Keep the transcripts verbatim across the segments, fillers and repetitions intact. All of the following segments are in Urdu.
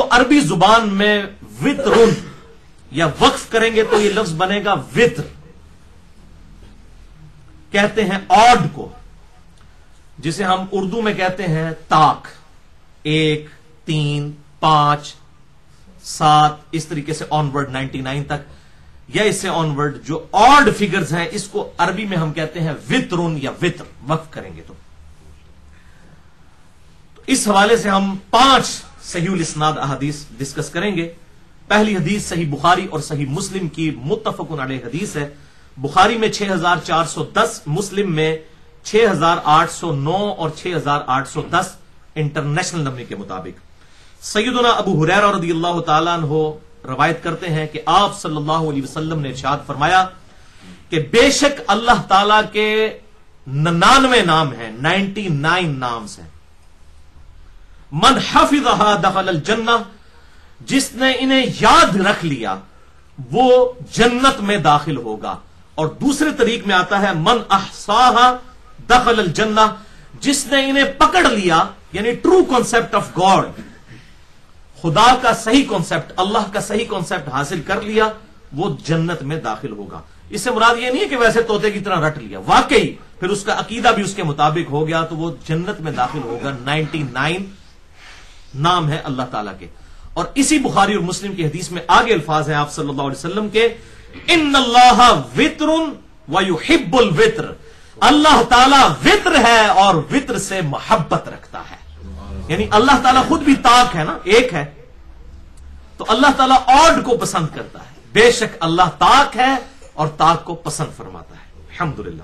عربی زبان میں وطرن یا وقف کریں گے تو یہ لفظ بنے گا وطر. کہتے ہیں آڈ کو، جسے ہم اردو میں کہتے ہیں طاق. ایک، تین، پانچ، سات، اس طریقے سے آن ورڈ نائنٹی نائن تک، یا اس سے آن ورڈ جو آڈ فگرز ہیں اس کو عربی میں ہم کہتے ہیں وطرن یا وطر، وقف کریں گے تو. تو اس حوالے سے ہم پانچ صحیح الاسناد احادیث ڈسکس کریں گے. پہلی حدیث صحیح بخاری اور صحیح مسلم کی متفق علیہ حدیث ہے. بخاری میں چھ ہزار چار سو دس، مسلم میں چھ ہزار آٹھ سو نو اور چھ ہزار آٹھ سو دس انٹرنیشنل نمبر کے مطابق. سیدنا ابو ہریرہ رضی اللہ تعالیٰ عنہ روایت کرتے ہیں کہ آپ صلی اللہ علیہ وسلم نے ارشاد فرمایا کہ بے شک اللہ تعالی کے ننانوے نام ہیں، نائنٹی نائن نامز ہیں. من حفظها دخل الجنہ، جس نے انہیں یاد رکھ لیا وہ جنت میں داخل ہوگا. اور دوسرے طریق میں آتا ہے من احصاها دخل الجنہ، جس نے انہیں پکڑ لیا، یعنی ٹرو کانسیپٹ آف گاڈ، خدا کا صحیح کانسیپٹ، اللہ کا صحیح کانسیپٹ حاصل کر لیا، وہ جنت میں داخل ہوگا. اس سے مراد یہ نہیں ہے کہ ویسے طوطے کی طرح رٹ لیا، واقعی پھر اس کا عقیدہ بھی اس کے مطابق ہو گیا تو وہ جنت میں داخل ہوگا. نائنٹی نائن نام ہے اللہ تعالیٰ کے. اور اسی بخاری اور مسلم کی حدیث میں آگے الفاظ ہیں آپ صلی اللہ علیہ وسلم کے، ان اللہ وطر ویحب الوطر، اللہ تعالیٰ وطر ہے اور وطر سے محبت رکھتا ہے. یعنی اللہ تعالیٰ خود بھی طاق ہے نا، ایک ہے، تو اللہ تعالیٰ آڈ کو پسند کرتا ہے. بے شک اللہ طاق ہے اور طاق کو پسند فرماتا ہے. الحمدللہ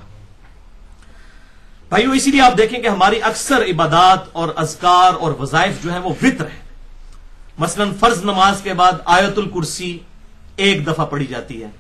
بھائیو، اسی لیے آپ دیکھیں کہ ہماری اکثر عبادات اور اذکار اور وظائف جو ہیں وہ وطر ہیں. مثلا فرض نماز کے بعد آیت الکرسی ایک دفعہ پڑھی جاتی ہے.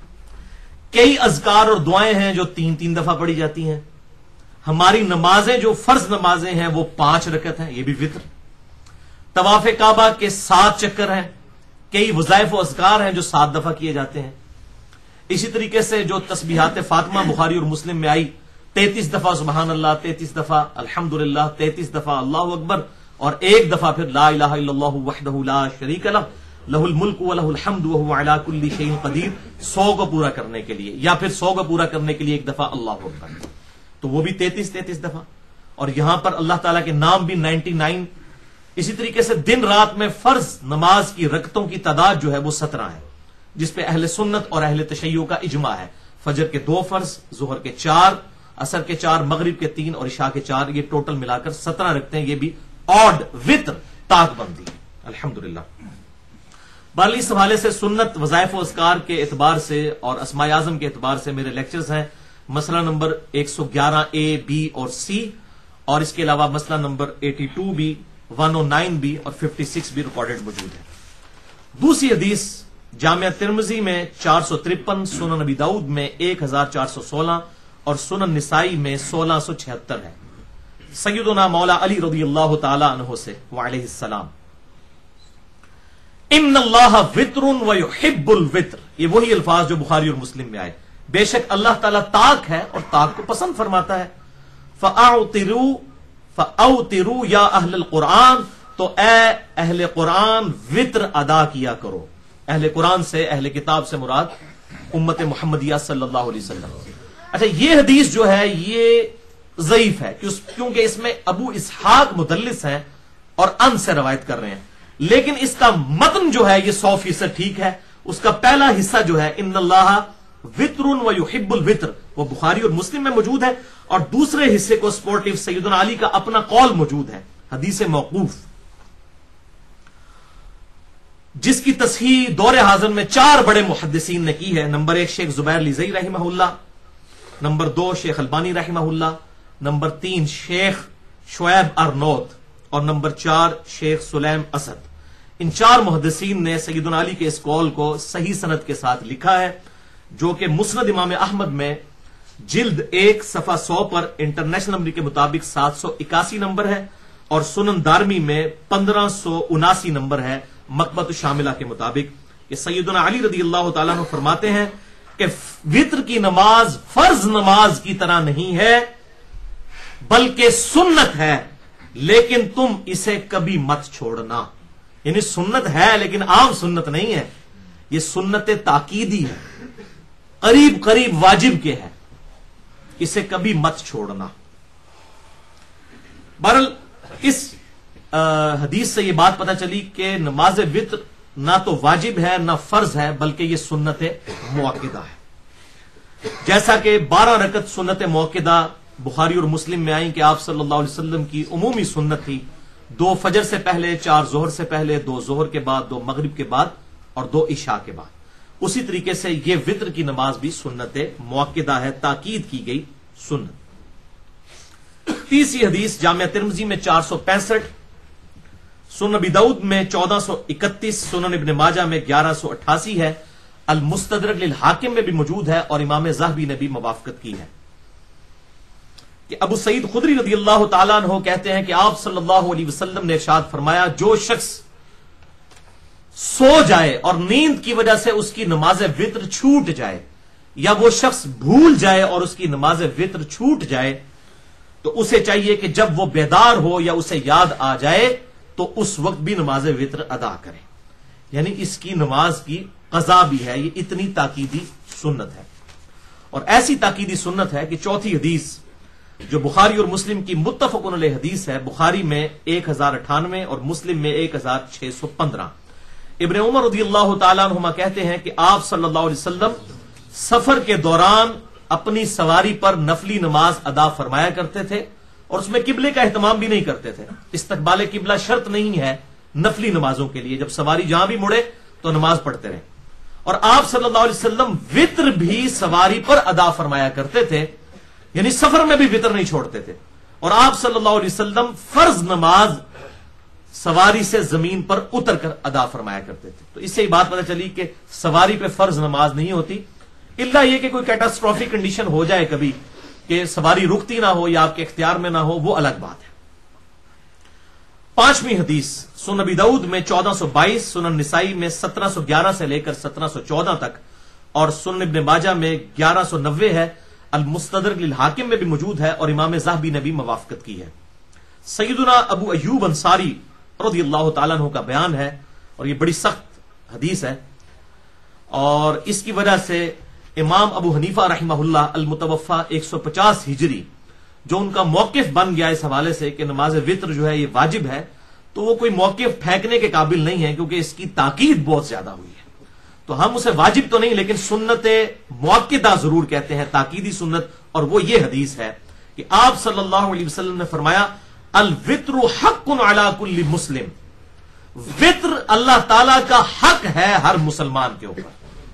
کئی اذکار اور دعائیں ہیں جو تین تین دفعہ پڑھی جاتی ہیں. ہماری نمازیں جو فرض نمازیں ہیں وہ پانچ رکعت ہیں، یہ بھی وطر. طواف کعبہ کے سات چکر ہیں. کئی وظائف و اذکار ہیں جو سات دفعہ کیے جاتے ہیں. اسی طریقے سے جو تسبیحات فاطمہ بخاری اور مسلم میں آئی، تینتیس دفعہ سبحان اللہ، تینتیس دفعہ الحمدللہ، تینتیس دفعہ اللہ اکبر، اور ایک دفعہ پھر لا الہ الا اللہ وحدہ لا شریک لہ لہ الملک ولہ الحمد وہو علی کل شیء قدیر، سو کو پورا کرنے کے لیے، یا پھر سو کو پورا کرنے کے لیے ایک دفعہ اللہ اکبر، تو وہ بھی تینتیس تینتیس دفعہ. اور یہاں پر اللہ تعالیٰ کے نام بھی نائنٹی نائن. اسی طریقے سے دن رات میں فرض نماز کی رکعتوں کی تعداد جو ہے وہ سترہ ہے، جس پہ اہل سنت اور اہل تشیع کا اجماع ہے. فجر کے دو فرض، ظہر کے چار، عصر کے چار، مغرب کے تین اور عشاء کے چار، یہ ٹوٹل ملا کر سترہ رکھتے ہیں. یہ بھی آڈ وطر طاق بندی. الحمدللہ. بہرحال اس حوالے سے سنت وظائف و اذکار کے اعتبار سے اور اسماء اعظم کے اعتبار سے میرے لیکچرز ہیں. مسئلہ نمبر ایک سو گیارہ اے، بی اور سی، اور اس کے علاوہ مسئلہ نمبر ایٹی ٹو بھی، ون او نائن بھی اور ففٹی سکس بھی ریکارڈڈ موجود ہے. دوسری حدیث جامعہ ترمذی میں چار سو ترپن، سنن نبی داؤد میں ایک ہزار چار سو سولہ اور سنن نسائی میں سولہ سو چھہتر ہے. سیدنا مولا علی رضی اللہ تعالی عنہ سے وعلیہ السلام، ان اللہ وطر ویحب الوطر، یہ وہی الفاظ جو بخاری اور مسلم میں آئے. بے شک اللہ تعالیٰ طاق ہے اور طاق کو پسند فرماتا ہے. فاوتروا فاوتروا یا اہل القرآن، تو اے اہل قرآن وطر ادا کیا کرو. اہل قرآن سے، اہل کتاب سے مراد امت محمدیہ صلی اللہ علیہ وسلم. اچھا، یہ حدیث جو ہے یہ ضعیف ہے کیونکہ اس میں ابو اسحاق مدلس ہیں اور ان سے روایت کر رہے ہیں، لیکن اس کا متن جو ہے یہ سو فیصد ٹھیک ہے. اس کا پہلا حصہ جو ہے ان اللہ وطر ویحب الوطر، وہ بخاری اور مسلم میں موجود ہے، اور دوسرے حصے کو سپورٹیو سیدنا علی کا اپنا قول موجود ہے، حدیث موقوف، جس کی تصحیح دور حاضر میں چار بڑے محدثین نے کی ہے. نمبر ایک شیخ زبیر لیزئی رحمہ اللہ، نمبر دو شیخ البانی رحمہ اللہ، نمبر تین شیخ شعیب ارنوت، اور نمبر چار شیخ سلیم اسد. ان چار محدثین نے سیدنا علی کے اس قول کو صحیح سند کے ساتھ لکھا ہے، جو کہ مسند امام احمد میں جلد ایک صفحہ سو پر انٹرنیشنل نمبر کے مطابق سات سو اکاسی نمبر ہے، اور سنن دارمی میں پندرہ سو اناسی نمبر ہے مکتبۃ الشاملہ کے مطابق. کہ سیدنا علی رضی اللہ تعالیٰ عنہ فرماتے ہیں کہ وطر کی نماز فرض نماز کی طرح نہیں ہے بلکہ سنت ہے، لیکن تم اسے کبھی مت چھوڑنا. یعنی سنت ہے لیکن عام سنت نہیں ہے، یہ سنت تاکیدی ہے، قریب قریب واجب کے ہے، اسے کبھی مت چھوڑنا۔ بہرحال اس حدیث سے یہ بات پتہ چلی کہ نماز وتر نہ تو واجب ہے نہ فرض ہے، بلکہ یہ سنت مؤکدہ ہے۔ جیسا کہ بارہ رکعت سنت مؤکدہ بخاری اور مسلم میں آئیں کہ آپ صلی اللہ علیہ وسلم کی عمومی سنت تھی، دو فجر سے پہلے، چار ظہر سے پہلے، دو ظہر کے بعد، دو مغرب کے بعد اور دو عشاء کے بعد۔ اسی طریقے سے یہ وتر کی نماز بھی سنت مؤکدہ ہے، تاکید کی گئی سنت۔ تیسری حدیث جامعہ ترمذی میں چار سو پینسٹھ، سنن ابی داؤد میں چودہ سو اکتیس، سنن ابن ماجہ میں گیارہ سو اٹھاسی ہے، المستدرک للحاکم میں بھی موجود ہے اور امام ذہبی نے بھی موافقت کی ہے کہ ابو سعید خدری رضی اللہ تعالیٰ عنہ کہتے ہیں کہ آپ صلی اللہ علیہ وسلم نے ارشاد فرمایا، جو شخص سو جائے اور نیند کی وجہ سے اس کی نماز وتر چھوٹ جائے، یا وہ شخص بھول جائے اور اس کی نماز وتر چھوٹ جائے، تو اسے چاہیے کہ جب وہ بیدار ہو یا اسے یاد آ جائے تو اس وقت بھی نماز وتر ادا کرے، یعنی اس کی نماز کی قضا بھی ہے۔ یہ اتنی تاکیدی سنت ہے، اور ایسی تاکیدی سنت ہے کہ چوتھی حدیث جو بخاری اور مسلم کی متفق علیہ حدیث ہے، بخاری میں ایک ہزار اٹھانوے اور مسلم میں ایک ہزار چھ سو پندرہ، ابن عمر رضی اللہ تعالیٰ عنہما کہتے ہیں کہ آپ صلی اللہ علیہ وسلم سفر کے دوران اپنی سواری پر نفلی نماز ادا فرمایا کرتے تھے، اور اس میں قبلے کا اہتمام بھی نہیں کرتے تھے۔ استقبال قبلہ شرط نہیں ہے نفلی نمازوں کے لیے، جب سواری جہاں بھی مڑے تو نماز پڑھتے رہے۔ اور آپ صلی اللہ علیہ وسلم وتر بھی سواری پر ادا فرمایا کرتے تھے، یعنی سفر میں بھی وتر نہیں چھوڑتے تھے، اور آپ صلی اللہ علیہ وسلم فرض نماز سواری سے زمین پر اتر کر ادا فرمایا کرتے تھے۔ تو اس سے یہ بات پتہ چلی کہ سواری پہ فرض نماز نہیں ہوتی، الا یہ کہ کوئی کیٹاسٹروفک کنڈیشن ہو جائے کبھی کہ سواری رکتی نہ ہو یا آپ کے اختیار میں نہ ہو، وہ الگ بات ہے۔ پانچویں حدیث سنن ابی داؤد میں چودہ سو بائیس، سنن نسائی میں سترہ سو گیارہ سے لے کر سترہ سو چودہ تک، اور سنن ابن ماجہ میں گیارہ سو نوے ہے، المستدرک للحاکم میں بھی موجود ہے اور امام ذہبی نے بھی موافقت کی ہے۔ سیدنا ابو ایوب انصاری رضی اللہ تعالیٰ عنہ کا بیان ہے، اور یہ بڑی سخت حدیث ہے، اور اس کی وجہ سے امام ابو حنیفہ رحمہ اللہ المتوفى ایک سو پچاس ہجری، جو ان کا موقف بن گیا اس حوالے سے کہ نماز وتر جو ہے یہ واجب ہے، تو وہ کوئی موقف پھینکنے کے قابل نہیں ہے، کیونکہ اس کی تاکید بہت زیادہ ہوئی ہے۔ تو ہم اسے واجب تو نہیں لیکن سنت مؤکدہ ضرور کہتے ہیں، تاکیدی سنت، اور وہ یہ حدیث ہے کہ آپ صلی اللہ علیہ وسلم نے فرمایا، الوتر حق علی کل مسلم، وتر اللہ تعالی کا حق ہے ہر مسلمان کے اوپر،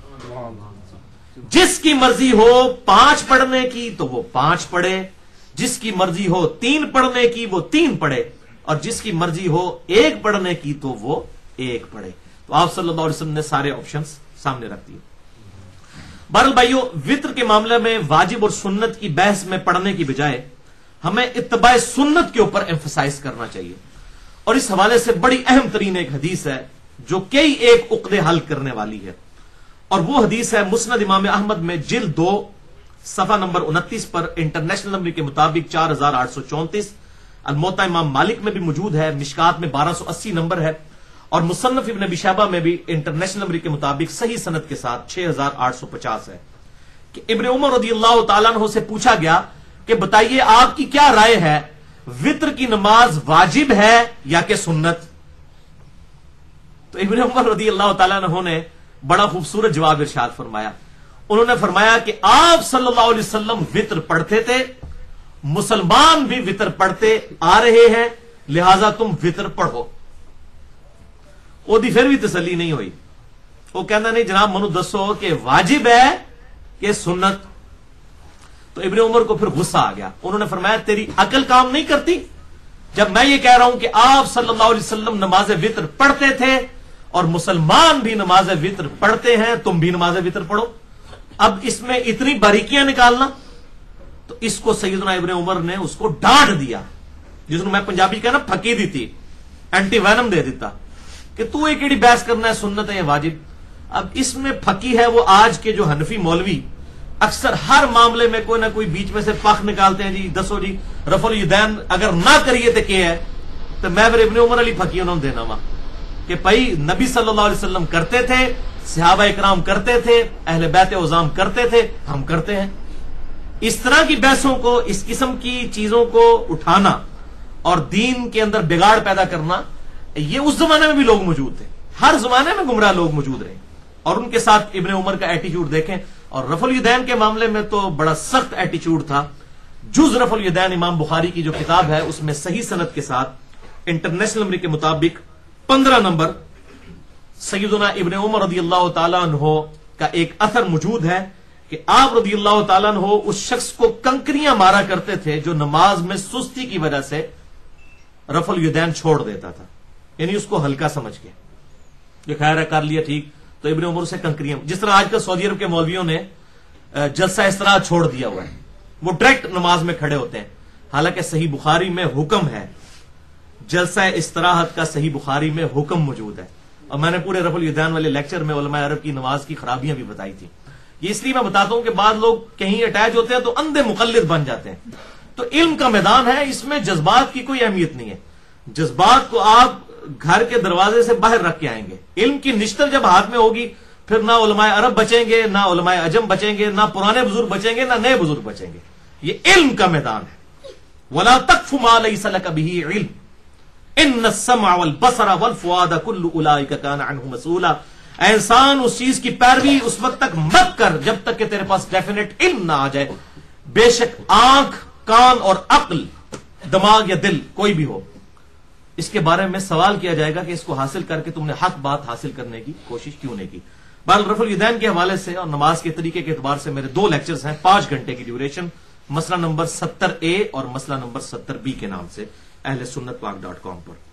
جس کی مرضی ہو پانچ پڑھنے کی تو وہ پانچ پڑھے، جس کی مرضی ہو تین پڑھنے کی وہ تین پڑھے، اور جس کی مرضی ہو ایک پڑھنے کی تو وہ ایک پڑھے۔ تو آپ صلی اللہ علیہ وسلم نے سارے آپشنز سامنے رکھ دیے۔ بہرحال بھائیو، وتر کے معاملے میں واجب اور سنت کی بحث میں پڑھنے کی بجائے ہمیں اتباع سنت کے اوپر ایمفسائز کرنا چاہیے، اور اس حوالے سے بڑی اہم ترین ایک حدیث ہے جو کئی ایک عقدے حل کرنے والی ہے، اور وہ حدیث ہے مسند امام احمد میں جلد دو صفحہ نمبر انتیس پر انٹرنیشنل نمبر کے مطابق چار ہزار آٹھ سو چونتیس، الموطا امام مالک میں بھی موجود ہے، مشکات میں بارہ سو اسی نمبر ہے، اور مصنف ابن ابی شیبہ میں بھی انٹرنیشنل نمبر کے مطابق صحیح سند کے ساتھ چھ ہزار آٹھ سو پچاس ہے، کہ ابن عمر رضی اللہ تعالیٰ عنہ سے پوچھا گیا کہ بتائیے آپ کی کیا رائے ہے، وتر کی نماز واجب ہے یا کہ سنت؟ تو ابن عمر رضی اللہ تعالیٰ عنہ نے بڑا خوبصورت جواب ارشاد فرمایا، انہوں نے فرمایا کہ آپ صلی اللہ علیہ وسلم وتر پڑھتے تھے، مسلمان بھی وتر پڑھتے آ رہے ہیں، لہذا تم وتر پڑھو۔ وہ دی پھر بھی تسلی نہیں ہوئی، وہ کہنا نہیں جناب منو دسو کہ واجب ہے کہ سنت؟ تو ابن عمر کو پھر غصہ آ گیا، انہوں نے فرمایا تیری عقل کام نہیں کرتی؟ جب میں یہ کہہ رہا ہوں کہ آپ صلی اللہ علیہ وسلم نماز وتر پڑھتے تھے اور مسلمان بھی نماز وتر پڑھتے ہیں، تم بھی نماز وتر پڑھو، اب اس میں اتنی باریکیاں نکالنا؟ تو اس کو سیدنا ابن عمر نے اس کو ڈانٹ دیا، جس میں پنجابی کہنا پھکی دی تھی، اینٹی وینم دے دیتا کہ تو یہ کیڑی بحث کرنا ہے سنت ہے یا واجب۔ اب اس میں پھکی ہے وہ آج کے جو حنفی مولوی اکثر ہر معاملے میں کوئی نہ کوئی بیچ میں سے پخ نکالتے ہیں، جی دسو جی رفع الیدین اگر نہ کریے تو کیا ہے، تو میں پھر ابن عمر علی پھکی انہوں نے دینا وا کہ بھائی نبی صلی اللہ علیہ وسلم کرتے تھے، صحابہ اکرام کرتے تھے، اہل بیت عظام کرتے تھے، ہم کرتے ہیں. اس طرح کی بحثوں کو، اس قسم کی چیزوں کو اٹھانا اور دین کے اندر بگاڑ پیدا کرنا، یہ اس زمانے میں بھی لوگ موجود تھے. ہر زمانے میں گمراہ لوگ موجود رہے اور ان کے ساتھ ابن عمر کا ایٹیچیوڈ دیکھیں. اور رفع الیدین کے معاملے میں تو بڑا سخت ایٹیچیوڈ تھا. جز رفع الیدین امام بخاری کی جو کتاب ہے اس میں صحیح سند کے ساتھ انٹرنیشنل نمبر کے مطابق پندرہ نمبر سیدنا ابن عمر رضی اللہ تعالیٰ عنہ کا ایک اثر موجود ہے کہ آپ رضی اللہ تعالیٰ عنہ اس شخص کو کنکریاں مارا کرتے تھے جو نماز میں سستی کی وجہ سے رفع الیدین چھوڑ دیتا تھا، یعنی اس کو ہلکا سمجھ کے جو خیر ہے کر لیا ٹھیک. تو ابن عمر سے کنکریاں، جس طرح آج کل سعودی عرب کے مولویوں نے جلسہ استراحت چھوڑ دیا ہوا ہے، وہ ڈائریکٹ نماز میں کھڑے ہوتے ہیں. حالانکہ صحیح بخاری میں حکم ہے، جلسہ استراحت کا صحیح بخاری میں حکم موجود ہے. اور میں نے پورے رفع الیدین والے لیکچر میں علماء عرب کی نماز کی خرابیاں بھی بتائی تھی. یہ اس لیے میں بتاتا ہوں کہ بعض لوگ کہیں اٹیچ ہوتے ہیں تو اندھے مقلد بن جاتے ہیں. تو علم کا میدان ہے، اس میں جذبات کی کوئی اہمیت نہیں ہے. جذبات کو آپ گھر کے دروازے سے باہر رکھ کے آئیں گے. علم کی نشتر جب ہاتھ میں ہوگی پھر نہ علماء عرب بچیں گے، نہ علماء عجم بچیں گے، نہ پرانے بزرگ بچیں گے، نہ نئے بزرگ بچیں گے. یہ علم کا میدان ہے. وَلَا تَقْفُ مَا لَيْسَ لَكَ بِهِ عِلْمٌ إِنَّ السَّمْعَ وَالْبَصَرَ وَالْفُؤَادَ كُلُّ أُولَٰئِكَ كَانَ عَنْهُ مسؤولا. اے انسان اس چیز کی پیروی اس وقت تک مت کر جب تک کہ تیرے پاس ڈیفینیٹ علم نہ آ جائے. بے شک آنکھ، کان اور عقل، دماغ یا دل کوئی بھی ہو، اس کے بارے میں سوال کیا جائے گا کہ اس کو حاصل کر کے تم نے حق بات حاصل کرنے کی کوشش کیوں نہیں کی. بہرحال رفع الیدین کے حوالے سے اور نماز کے طریقے کے اعتبار سے میرے دو لیکچرز ہیں، پانچ گھنٹے کی ڈیوریشن، مسئلہ نمبر ستر اے اور مسئلہ نمبر ستر بی کے نام سے اہل سنت پاک ڈاٹ کام پر.